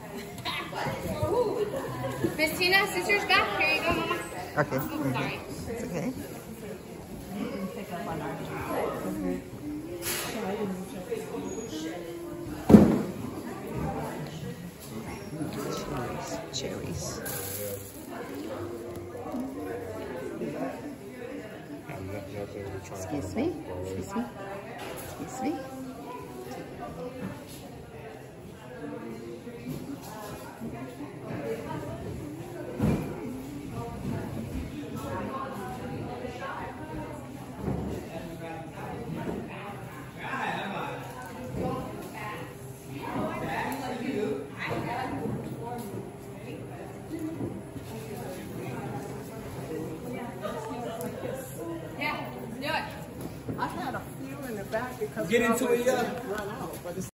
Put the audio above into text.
Miss Tina, scissors back. Here you go, Mama. Okay. Oh, sorry. It's okay. Cherries. Excuse me. Excuse me. Excuse me. Yeah, do it. I had a few in the back because Get into it, yeah. run out, but it's